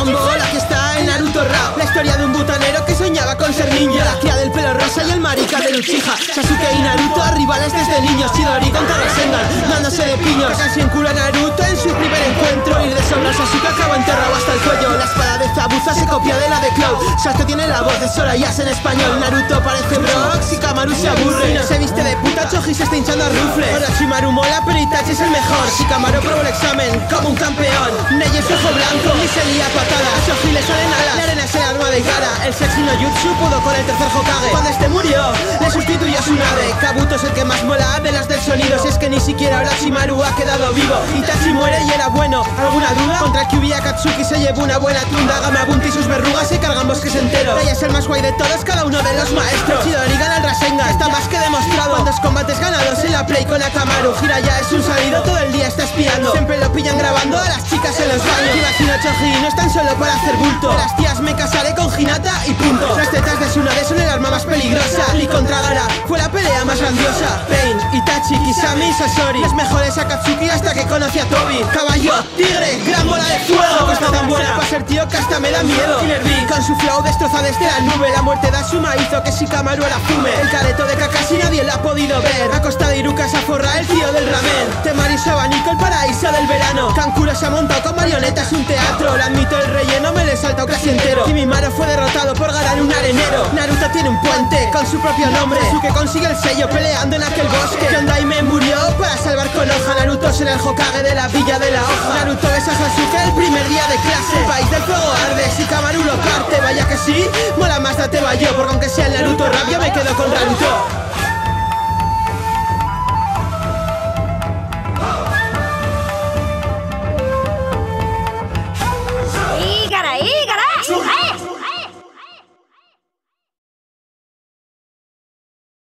Dragon Ball, aquí está en Naruto Rap. La historia de un butanero que soñaba con ser ninja, la cría del pelo rosa y el marica del Uchiha. Sasuke y Naruto, rivales desde niños. Chidori contra Rasengan, dándose de piños. Casi encula a Naruto en su primer encuentro. Ir de sobra, Sasuke acaba enterrado hasta el cuello. La espada de Zabuza se copia de la de Cloud. Sasuke tiene la voz de Sorayas en español. Naruto parece Brox y Kamaru se aburre. Y no se viste de puta, Choji se está hinchando a rufle. Orochimaru mola, pero Itachi es el mejor. Shikamaru probó el examen como un campeón. Neji es ojo blanco y se lía patadas. A Choji le salen alas, la arena es el arma de Gaara. El sexy no jutsu pudo con el tercer Hokage. Cuando este murió, le sustituyó a Tsunade. Kabuto es el que más mola de las del sonido. Si es que ni siquiera Orochimaru ha quedado vivo. Itachi muere y era bueno. ¿Alguna duda? Contra el Kyuubi Akatsuki se llevó una buena tunda. Gamabunta y sus verrugas se cargan bosques enteros. Ella es el más guay de todos, cada uno de los maestros. Chidori gana el Rasengan, está más que demostrado. Cuantos combates ganados en la play con Akamaru. Jiraiya es un salido, todo el día está espiando. Siempre lo pillan grabando a las chicas en los baños. Imagino Choji no están solo para hacer bulto. De las tías me casaré con Hinata y punto. Las tetas de Tsunade son el arma más peligrosa. Lee contra Gaara fue la pelea más grandiosa. Pain, Itachi, Kisame y Sasori, los mejores Akatsuki hasta que conocí a Tobi. Caballo, tigre, gran bola de fuego. No está tan buena para ser tío que hasta me da miedo. Killer Bee con su flow destroza desde la nube. La muerte de Asuma hizo que Shikamaru la fume. El careto de Kakashi nadie lo ha podido ver. A costa de Iruka se aforra el tío del ramen. Temari su abanico, el paraíso del verano. Kankuro se ha montado con marionetas un teatro. Lo admito, el relleno me le saltado casi entero. Kimimaro fue derrotado por Gaara en un arenero. Naruto tiene un puente con su propio nombre. Sasuke consigue el sello peleando en aquel bosque. Kyondaime murió para salvar Konoha. Naruto será el Hokage de la villa de la hoja. Naruto besa a Sasuke el primer día de clase. El país del fuego arde, Shikamaru lo parte. Vaya que sí, mola más Date Bayo, porque aunque sea el Naruto rap yo me quedo con Naruto.